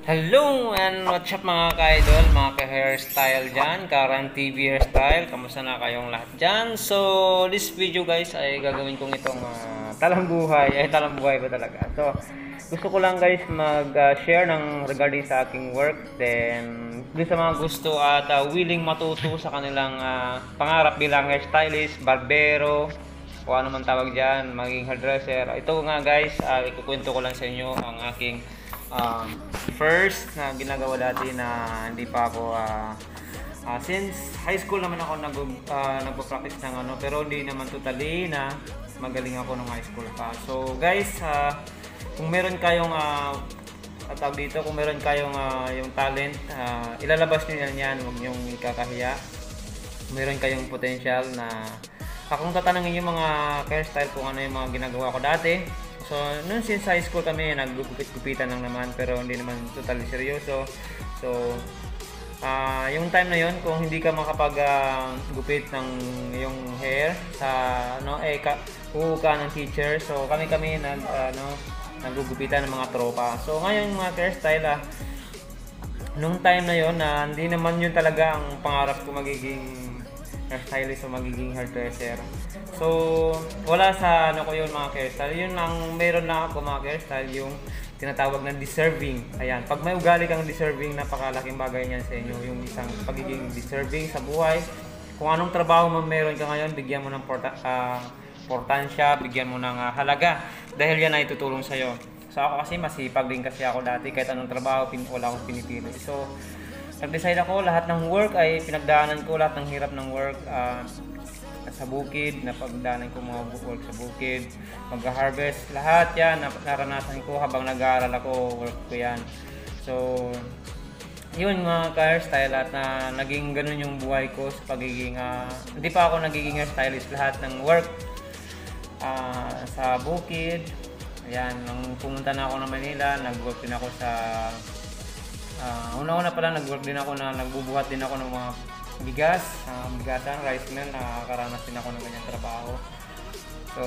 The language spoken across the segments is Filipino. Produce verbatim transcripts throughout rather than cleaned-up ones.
Hello and what's up mga ka-idol, mga ka-hairstyle dyan, Karan T V Hairstyle, kamusta na kayong lahat dyan? So, this video guys ay gagawin kong itong uh, talambuhay, ay talambuhay ba talaga? So, gusto ko lang guys mag-share uh, ng regarding sa aking work, then dun sa mga gusto at uh, willing matuto sa kanilang uh, pangarap bilang hairstylist, barbero, o ano man tawag dyan, maging hairdresser. Ito nga guys, uh, ikukwento ko lang sa inyo ang aking Um, first na ginagawa dati na hindi pa ako uh, uh, since high school naman ako nag uh, nagpo-practice ng ano, pero hindi naman totally na magaling ako nung high school pa. So guys, uh, kung meron kayong uh, tawag dito, kung meron kayong uh, yung talent, uh, ilalabas niyo yan, yan, huwag niyong ikakahiya. Kung meron kayong potential na akong tatanungin yung mga hairstyle kung ano yung mga ginagawa ko dati. So, noon since high school kami, naggugupit-gupitan lang naman, pero hindi naman totally seryoso. So, uh, yung time na yon kung hindi ka makapag-gupit uh, ng yung hair sa, ano, eh, ka, ka ng teacher. So, kami-kami nag, uh, ano, naggugupitan ng mga tropa. So, ngayon mga hairstyle, ah, nung time na yon na uh, hindi naman yun talaga ang pangarap ko magiging hairstylist o magiging hairdresser. So, wala sa ano ko yun mga hairstyle. Yun ang meron na ako mga hairstyle, yung tinatawag na deserving. Ayan, pag may ugali kang deserving, napakalaking bagay niyan sa inyo. Yung isang pagiging deserving sa buhay. Kung anong trabaho mo meron ka ngayon, bigyan mo ng porta, uh, importansya, bigyan mo ng uh, halaga. Dahil yan ay tutulong sa'yo. So, ako kasi masipag din kasi ako dati. Kahit anong trabaho, pin wala akong pinipili. So, nag-decide ako, lahat ng work ay pinagdaanan ko, lahat ng hirap ng work. Uh, sa bukid, napagdaanan ko mga work sa bukid, mag-harvest, lahat yan naranasan ko habang nag-aaral ako, work ko yan. So, yun mga ka-hairstyle, at na naging ganun yung buhay ko sa pagiging, uh, hindi pa ako nagiging hairstylist, lahat ng work uh, sa bukid. Ayan, nung pumunta na ako ng Manila, nag-work din ako sa, uh, una-una pala nag-work din ako na, nagbubuhat din ako ng mga bigas, uh, bigasan, rice mill, nakakaranas din ako ng ganyang trabaho. So,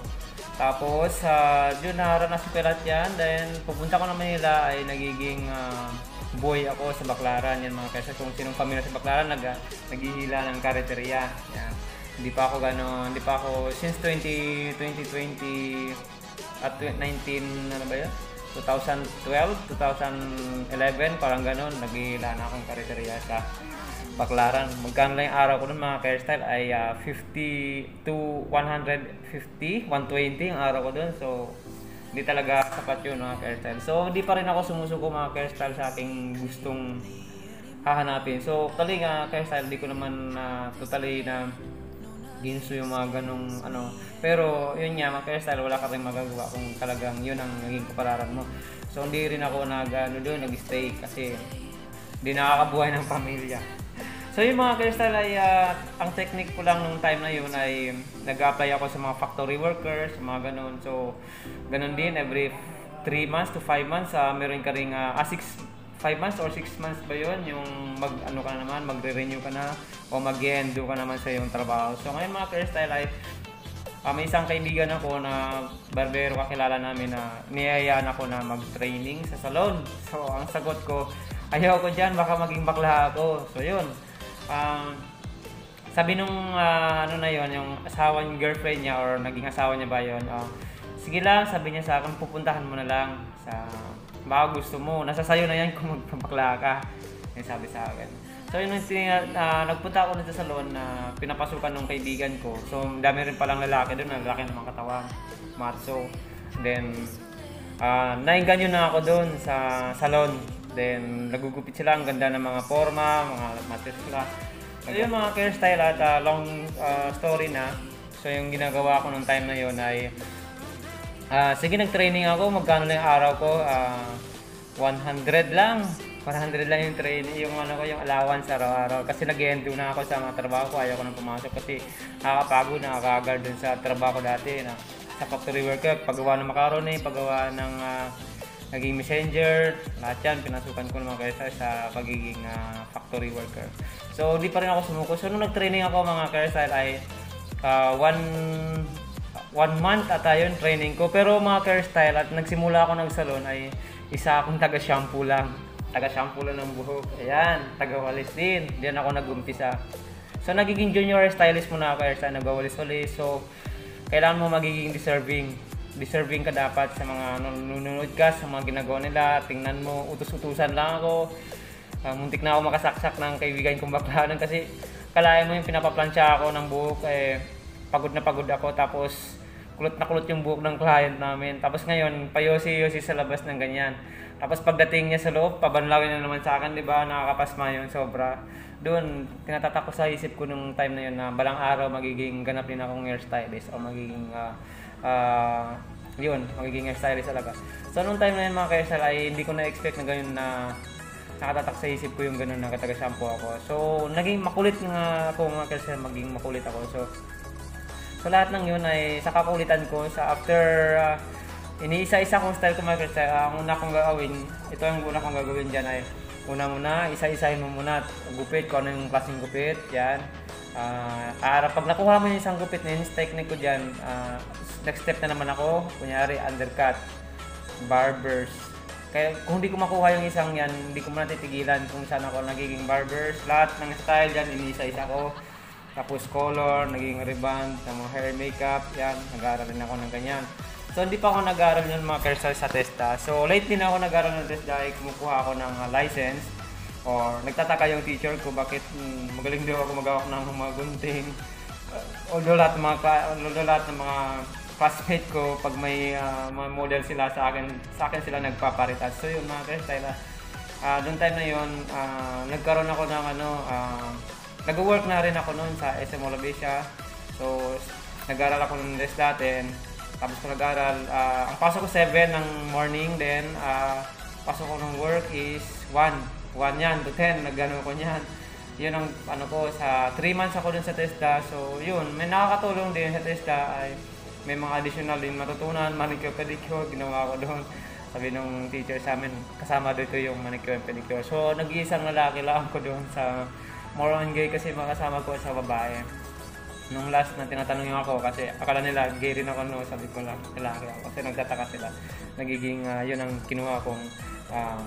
tapos, uh, yun, nakaranas ko lahat yan. Then, pupunta ko ng Manila ay nagiging uh, boy ako sa Baclaran. Yan mga kasi kung sinong pamilya sa Baclaran, nag, naghihila ng kareteriya. Yan. Hindi pa ako gano'n, hindi pa ako, since twenty twenty at nineteen, ano ba yun? twenty twelve, twenty eleven, parang gano'n, naghihila na akong kareteriya sa Baclaran. Magkano lang yung araw ko nun mga hairstyle ay uh, fifty to one fifty, one twenty yung araw ko dun. So, hindi talaga sapat yun mga hairstyle. So, hindi pa rin ako sumusuko mga hairstyle sa aking gustong hahanapin. So, totally nga hairstyle, hindi ko naman uh, totally na ginso yung mga ganong ano. Pero, yun nga mga hairstyle, wala ka rin magagawa kung talagang yun ang naging kapalaran mo. So, hindi rin ako nag, ano, doon, nag-stay kasi hindi nakakabuhay ng pamilya. So yung mga hairstyle ay uh, ang technique ko lang nung time na yun ay nag-apply ako sa mga factory workers, mga ganun. So ganun din every three months to five months uh, meron ka ring uh, ah, six, five months or six months ba yun yung mag ano ka naman, magre-renew ka na o mag-endo ka naman sa iyong trabaho. So ngayon mga hairstyle ay uh, may isang kaibigan ako na barbero, kakilala namin na niyayaan ako na mag-training sa salon. So ang sagot ko, ayaw ko dyan, baka maging bakla ako. So yun. Um, sabi nung uh, ano na yon, yung asawa niya, girlfriend niya or naging asawa niya ba yon, uh, sige lang, sabi niya sa akin, pupuntahan mo na lang sa baka gusto mo, nasa sayo na yan kung magpapakla ka, yung sabi sa akin. So yun, uh, nagpunta ako dito sa salon na pinapasukan ng kaibigan ko. So dami rin palang lalaki doon, lalaki ng mga katawan, macho. Then uh, nainganyo na ako doon sa salon. Then, nagugupit sila, ang ganda ng mga forma, mga materials. So, yung mga hairstyle at uh, long uh, story na. So, yung ginagawa ko nung time na yun ay, uh, sige, nag-training ako, magkano lang yung araw ko, uh, one hundred lang. one hundred lang yung training, yung ano ko, yung allowance araw-araw. Kasi nag-endo na ako sa mga trabaho ko, ayaw ko nang pumasok kasi nakakapagod, nakakagal dun sa trabaho ko dati. Na, sa factory worker, paggawa ng macaroni, paggawa ng uh, naging messenger, lahat yan, pinasukan ko naman kayo sa pagiging uh, factory worker. So, di pa rin ako sumuko. So, nung nag-training ako mga hairstyle ay uh, one, one month ata yun training ko. Pero mga hairstyle at nagsimula ako ng salon ay isa akong taga-shampoo lang. Taga-shampoo lang ng buhok. Ayan, taga-walis din. Diyan ako nag-umpisa. So, nagiging junior stylist muna ako, hairstyle, nag-walis-walis. So, kailangan mo magiging deserving. Deserving ka dapat sa mga nanonood ka, sa mga ginagawa nila. Tingnan mo, utos-utusan lang ako. Uh, muntik na ako makasaksak ng kaibigan kong baklaran kasi kalahin mo yung pinapaplansya ako ng buhok, eh, pagod na pagod ako, tapos kulot na kulot yung buhok ng client namin. Tapos ngayon, payosi-yosi sa labas ng ganyan. Tapos pagdating niya sa loob, pabanlawin na naman sa akin, di ba? Nakakapasma yun, sobra. Doon, tinatatak ko sa isip ko nung time na yun na balang araw magiging ganap din akong hairstylist o magiging, uh, uh, yun, magiging hairstylist talaga. So, nung time na yun mga ka-hairstyle ay hindi ko na-expect na ganyan na nakatatak sa isip ko yung ganun na kataga-shampoo ako. So, naging makulit nga ako mga ka-hairstyle, maging makulit ako. So, so lahat ng yun ay sa kakulitan ko, sa after uh, iniisa-isa kong style ko mga ka-hairstyle, uh, ang una kong gagawin, ito yung una kong gagawin dyan ay una muna, isa-isahin mo muna gupit, kung ano yung klaseng gupit, yan. Uh, para pag nakuha mo yung isang gupit na yun, technique ko dyan, uh, next step na naman ako, kunyari undercut, barbers. Kaya kung hindi ko makuha yung isang yan, hindi ko muna titigilan kung saan ako nagiging barbers. Lahat ng style dyan, iniisa-isa ko. Tapos color, naging reband, mga hair makeup, yan, nag-aaral din ako ng ganyan. So, hindi pa ako nag-aaral yun mga hairstyle sa TESDA. So, lately na ako nag-aaral ng TESDA ay kumukuha ako ng uh, license. Or nagtataka yung teacher ko bakit hmm, magaling daw ako magawak ng mga gunting. Uh, although lahat ng mga, although lahat ng mga classmate ko, pag may uh, mga model sila sa akin, sa akin sila nagpaparitas. So, yun mga hairstyle. Uh, Doon time na yun, uh, nagkaroon ako ng ano, uh, nag-work na rin ako noon sa S M Olabesia. So, nag-aral ako ng rest natin. Tapos ko nag-aral, uh, ang pasok ko seven ng morning, then uh, pasok ko ng work is one. one yan to ten, nag-ano ko niyan. Yun ang ano ko, sa three months ako dun sa TESDA. So, yun, may nakakatulong din sa TESDA ay may mga additional din matutunan, manicure, pedicure, ginawa ko doon. Sabi nung teacher sa amin, kasama dito yung manicure and pedicure. So, nag-iisang lalaki lang ako doon sa more on gay kasi makasama ko sa babae. Nung last na tinatanong yung ako kasi akala nila gay rin ako, no, sabi ko lang lalaki ako kasi nagtataka sila. Nagiging uh, yun ang kinuha kong uh,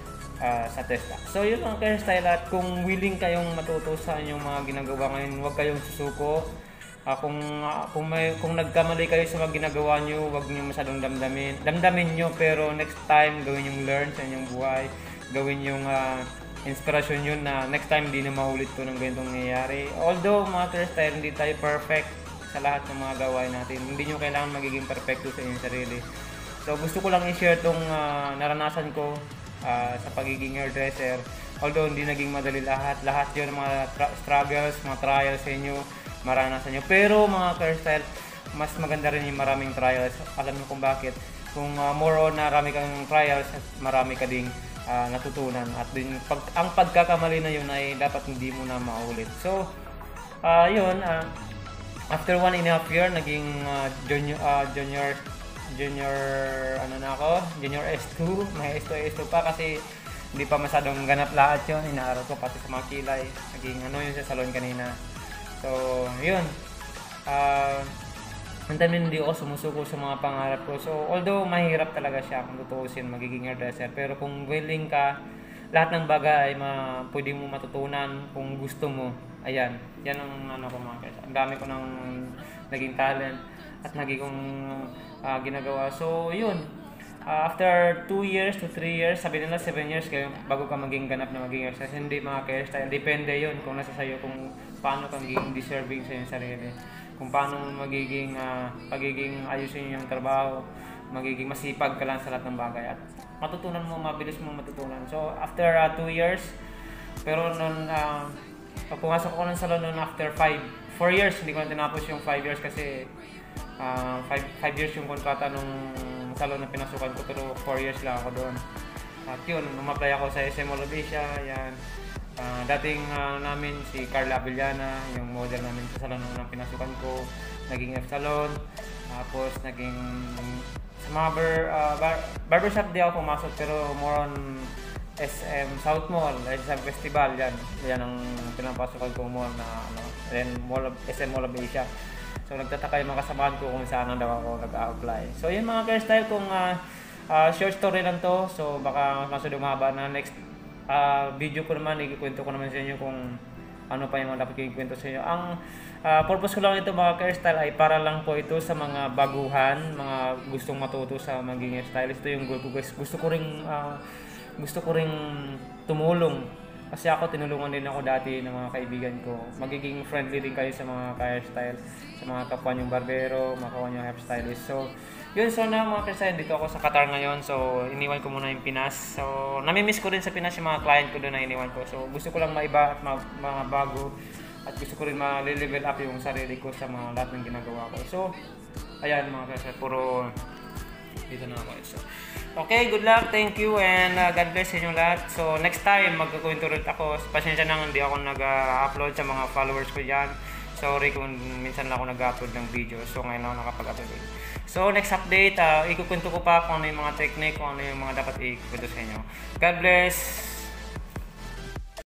uh, sa TESDA. So yun ang hairstyle at kung willing kayong matuto sa inyong mga ginagawa ngayon, huwag kayong susuko. Uh, kung uh, kung may kung nagkamali kayo sa mga ginagawa niyo, huwag niyo masyadong damdamin. Damdamin niyo pero next time gawin yung learn sa inyong buhay. Gawin yung uh, inspirasyon yun na next time hindi na maulit to ng ganitong nangyayari. Although mga hairstyle, hindi tayo perfect sa lahat ng mga gawain natin. Hindi nyo kailangan magiging perfecto sa inyong sarili. So gusto ko lang i-share itong uh, naranasan ko uh, sa pagiging hairdresser. Although hindi naging madali lahat. Lahat yun mga struggles, mga trials sa inyo, maranasan nyo. Pero mga hairstyle, mas maganda rin yung maraming trials. Alam nyo kung bakit. Kung uh, more on marami kang trials, marami ka ding Uh, natutunan at din pag, ang pagkakamali na yun ay dapat hindi mo na maulit. So uh, yun, uh, after one and a half year naging uh, junior, uh, junior junior ano na ako, junior S two, may S two S two pa kasi hindi pa masyadong ganap lahat yun, inaaral ko pati sa mga kilay, naging ano yun sa salon kanina. So yun, uh, Sometimes hindi ako sumusuko sa mga pangarap ko. So, although mahirap talaga siya kung tutuusin magiging hairdresser, pero kung willing ka, lahat ng bagay ay ma pwede mo matutunan kung gusto mo. Ayan, yan ang ano ko mga kaya. Ang dami ko ng naging talent at naging uh, ginagawa. So, yun. Uh, after two years to three years, sabi nila seven years kayo bago ka maging ganap na maging hairstyle. Hindi mga hairstyle. Depende yun kung nasa sayo, kung paano kang magiging deserving sa iyong sarili. Kung paano magiging uh, pagiging ayusin yung trabaho, magiging masipag ka lang sa lahat ng bagay at matutunan mo, mabilis mo matutunan. So after uh, two years, pero nung uh, pag pumasok ko ng salon noon after five, four years, hindi ko na tinapos yung five years kasi uh, five, five years yung kontrata nung salon na pinasukan ko, pero four years lang ako doon. At yun, umapply ako sa S M Olabesia, yan. Uh, dating uh, namin si Carla Avellana, yung model namin sa salon nung pinasukan ko, naging F salon, tapos naging sa mga bar, uh, bar, barbershop di ako pumasok pero more on S M South Mall, S M Festival, yan. Yan ang pinapasukan ko mall na ano, then mall of, S M Mall of Asia. So nagtataka yung mga kasamahan ko kung saan daw ako nag-apply. So yun mga hairstyle, kung uh, uh, short story lang to. So baka masyado mahaba na next uh, video ko naman, ikikwento ko naman sa inyo kung ano pa yung mga dapat ikikwento sa inyo. Ang uh, purpose ko lang ito mga hairstyle ay para lang po ito sa mga baguhan, mga gustong matuto sa maging hairstylist. Ito yung goal ko guys. Gusto ko ring uh, gusto ko ring tumulong. Kasi ako, tinulungan din ako dati ng mga kaibigan ko. Magiging friendly din kayo sa mga hairstyle, sa mga kapwa nyong barbero, mga kapwa nyong hairstylist. So, yun, so na mga hairstyle, dito ako sa Qatar ngayon. So, iniwan ko muna yung Pinas. So, namimiss ko rin sa Pinas yung mga client ko doon na iniwan ko. So, gusto ko lang maiba at ma- mga bago. At gusto ko rin ma-level up yung sarili ko sa mga lahat ng ginagawa ko. So, ayan mga hairstyle, puro dito na ako. So, okay, good luck, thank you, and uh, God bless sa inyo lahat. So, next time, magkukwento ulit ako. Pasensya na, hindi ako nag-upload sa mga followers ko dyan. Sorry kung minsan lang ako nag-upload ng video. So, ngayon ako nakapag-upload. So, next update, uh, ikukwento ko pa kung ano yung mga technique, kung ano yung mga dapat ikukwento sa inyo. God bless!